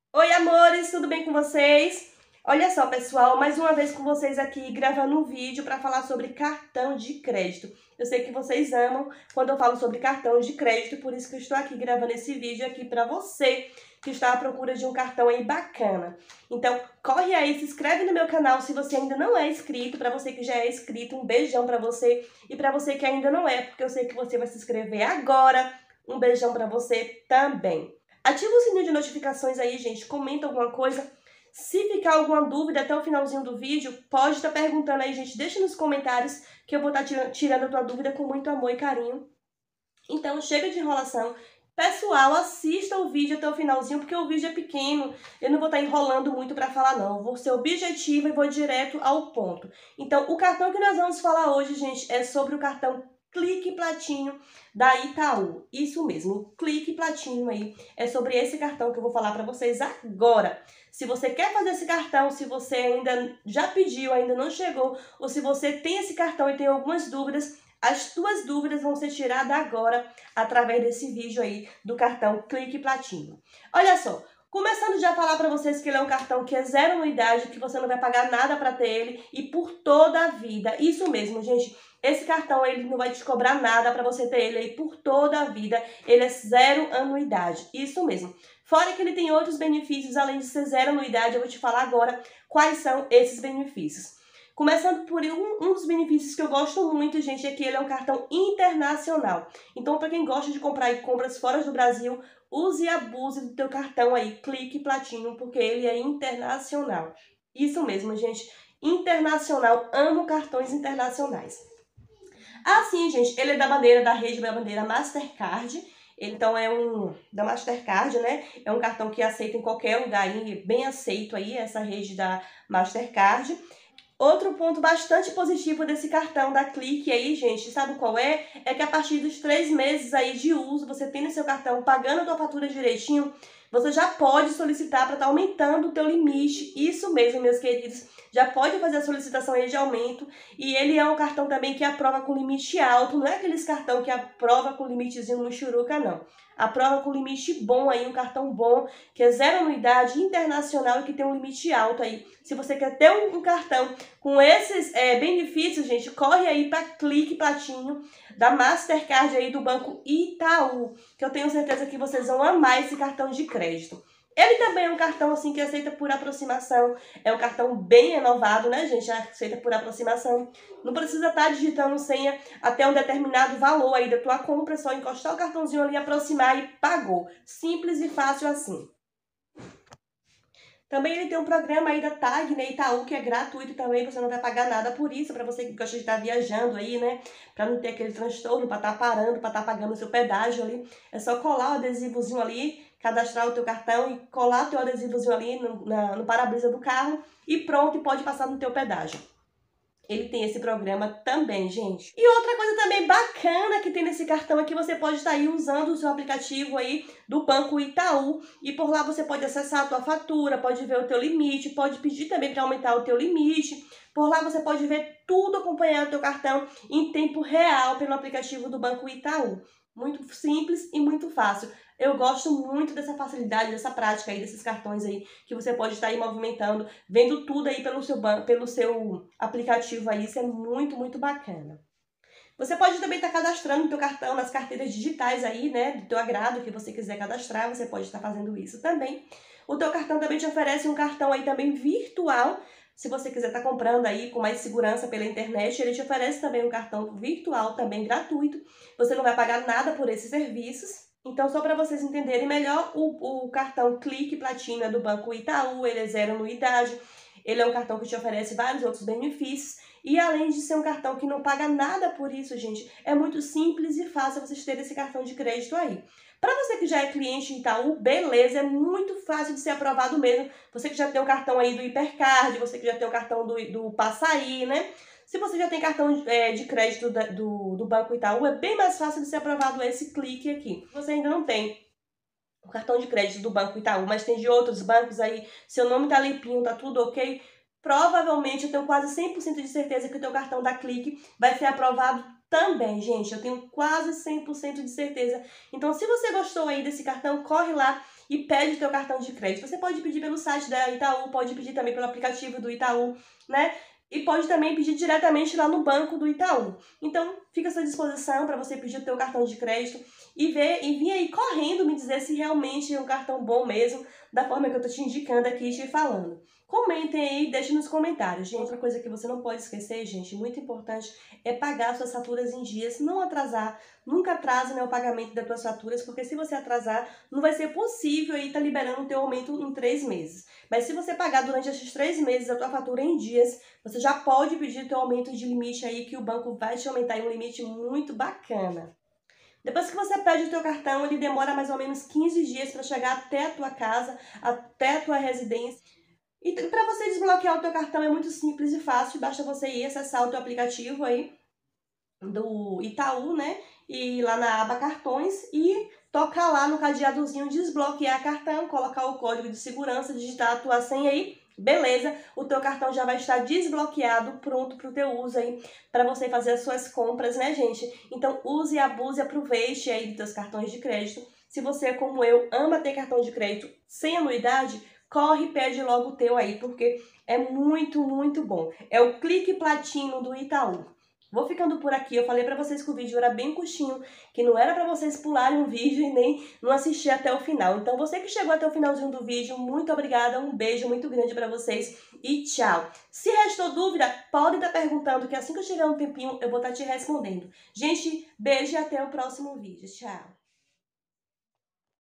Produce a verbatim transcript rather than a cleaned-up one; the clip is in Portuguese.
Oi, amores, tudo bem com vocês? Olha só, pessoal, mais uma vez com vocês aqui gravando um vídeo para falar sobre cartão de crédito. Eu sei que vocês amam quando eu falo sobre cartão de crédito, por isso que eu estou aqui gravando esse vídeo aqui para você que está à procura de um cartão aí bacana. Então, corre aí, se inscreve no meu canal se você ainda não é inscrito. Para você que já é inscrito, um beijão para você. E para você que ainda não é, porque eu sei que você vai se inscrever agora, um beijão para você também. Ativa o sininho de notificações aí, gente. Comenta alguma coisa. Se ficar alguma dúvida até o finalzinho do vídeo, pode estar perguntando aí, gente. Deixa nos comentários que eu vou estar tirando a tua dúvida com muito amor e carinho. Então, chega de enrolação. Pessoal, assista o vídeo até o finalzinho, porque o vídeo é pequeno. Eu não vou estar enrolando muito para falar, não. Eu vou ser objetiva e vou direto ao ponto. Então, o cartão que nós vamos falar hoje, gente, é sobre o cartão Clique Platinum da Itaú. Isso mesmo, Clique Platinum aí. É sobre esse cartão que eu vou falar para vocês agora. Se você quer fazer esse cartão, se você ainda já pediu, ainda não chegou, ou se você tem esse cartão e tem algumas dúvidas, as tuas dúvidas vão ser tiradas agora através desse vídeo aí do cartão Clique Platinum. Olha só, começando já a falar para vocês que ele é um cartão que é zero anuidade, que você não vai pagar nada para ter ele e por toda a vida. Isso mesmo, gente. Esse cartão ele não vai te cobrar nada para você ter ele aí por toda a vida. Ele é zero anuidade. Isso mesmo. Fora que ele tem outros benefícios, além de ser zero anuidade, eu vou te falar agora quais são esses benefícios. Começando por um, um dos benefícios que eu gosto muito, gente, é que ele é um cartão internacional. Então, para quem gosta de comprar aí compras fora do Brasil, use e abuse do teu cartão aí, Clique Platinum, porque ele é internacional. Isso mesmo, gente. Internacional. Amo cartões internacionais. Assim, gente, ele é da bandeira da rede da bandeira Mastercard. Então é um da Mastercard, né? É um cartão que aceita em qualquer lugar aí, bem aceito aí, essa rede da Mastercard. Outro ponto bastante positivo desse cartão da Clique aí, gente, sabe qual é? É que a partir dos três meses aí de uso, você tem no seu cartão, pagando a tua fatura direitinho, você já pode solicitar para estar tá aumentando o teu limite. Isso mesmo, meus queridos. Já pode fazer a solicitação aí de aumento. E ele é um cartão também que aprova com limite alto. Não é aqueles cartão que aprova com limitezinho no churuca, não. Aprova com limite bom aí, um cartão bom, que é zero anuidade, internacional e que tem um limite alto aí. Se você quer ter um, um cartão com esses é, benefícios, gente, corre aí para Clique Platinum da Mastercard aí do Banco Itaú, que eu tenho certeza que vocês vão amar esse cartão de crédito. Ele também é um cartão assim que aceita por aproximação, é um cartão bem renovado, né, gente? Aceita por aproximação. Não precisa estar digitando senha até um determinado valor aí da tua compra, é só encostar o cartãozinho ali, aproximar e pagou. Simples e fácil assim. Também ele tem um programa aí da Tag, né, Itaú, que é gratuito também, você não vai pagar nada por isso, para você que gosta de estar viajando aí, né, para não ter aquele transtorno, para estar parando, para estar pagando o seu pedágio ali. É só colar o adesivozinho ali, cadastrar o teu cartão e colar o teu adesivozinho ali no, no para-brisa do carro e pronto, e pode passar no teu pedágio. Ele tem esse programa também, gente. E outra coisa também bacana que tem nesse cartão é que você pode estar aí usando o seu aplicativo aí do Banco Itaú e por lá você pode acessar a tua fatura, pode ver o teu limite, pode pedir também para aumentar o teu limite. Por lá você pode ver tudo acompanhando o teu cartão em tempo real pelo aplicativo do Banco Itaú. Muito simples e muito fácil. Eu gosto muito dessa facilidade, dessa prática aí, desses cartões aí, que você pode estar aí movimentando, vendo tudo aí pelo seu, pelo seu aplicativo aí, isso é muito, muito bacana. Você pode também estar cadastrando o teu cartão nas carteiras digitais aí, né, do teu agrado, que você quiser cadastrar, você pode estar fazendo isso também. O teu cartão também te oferece um cartão aí também virtual, se você quiser estar comprando aí com mais segurança pela internet, ele te oferece também um cartão virtual, também gratuito. Você não vai pagar nada por esses serviços. Então, só para vocês entenderem melhor, o, o cartão Clique Platina do Banco Itaú, ele é zero anuidade, ele é um cartão que te oferece vários outros benefícios, e além de ser um cartão que não paga nada por isso, gente, é muito simples e fácil vocês terem esse cartão de crédito aí. Para você que já é cliente Itaú, beleza, é muito fácil de ser aprovado mesmo. Você que já tem o cartão aí do Hipercard, você que já tem o cartão do, do Passaí, né? Se você já tem cartão é, de crédito da, do, do Banco Itaú, é bem mais fácil de ser aprovado esse clique aqui. Se você ainda não tem o cartão de crédito do Banco Itaú, mas tem de outros bancos aí, seu nome tá limpinho, tá tudo ok, provavelmente eu tenho quase cem por cento de certeza que o teu cartão da Clique vai ser aprovado também, gente. Eu tenho quase cem por cento de certeza. Então, se você gostou aí desse cartão, corre lá e pede o teu cartão de crédito. Você pode pedir pelo site da Itaú, pode pedir também pelo aplicativo do Itaú, né? E pode também pedir diretamente lá no banco do Itaú. Então, fica à sua disposição para você pedir o teu cartão de crédito e ver e vir aí correndo me dizer se realmente é um cartão bom mesmo, da forma que eu tô te indicando aqui e te falando. Comentem aí, deixem nos comentários, gente. Outra coisa que você não pode esquecer, gente, muito importante, é pagar suas faturas em dias, não atrasar. Nunca atrase, né, o pagamento das suas faturas, porque se você atrasar, não vai ser possível aí estar tá liberando o teu aumento em três meses. Mas se você pagar durante esses três meses a tua fatura em dias, você já pode pedir o teu aumento de limite aí, que o banco vai te aumentar em um limite muito bacana. Depois que você pede o teu cartão, ele demora mais ou menos quinze dias para chegar até a tua casa, até a tua residência. E para você desbloquear o teu cartão é muito simples e fácil, basta você ir acessar o teu aplicativo aí do Itaú, né? E ir lá na aba cartões e tocar lá no cadeadozinho desbloquear cartão, colocar o código de segurança, digitar a tua senha aí, beleza? O teu cartão já vai estar desbloqueado, pronto para o teu uso aí, para você fazer as suas compras, né, gente? Então use, abuse, aproveite aí dos teus cartões de crédito. Se você, como eu, ama ter cartão de crédito sem anuidade, corre e pede logo o teu aí, porque é muito, muito bom. É o Clique Platino do Itaú. Vou ficando por aqui. Eu falei pra vocês que o vídeo era bem curtinho, que não era pra vocês pularem um vídeo e nem não assistir até o final. Então, você que chegou até o finalzinho do vídeo, muito obrigada, um beijo muito grande pra vocês e tchau. Se restou dúvida, pode estar perguntando, que assim que eu chegar um tempinho, eu vou estar te respondendo. Gente, beijo e até o próximo vídeo. Tchau.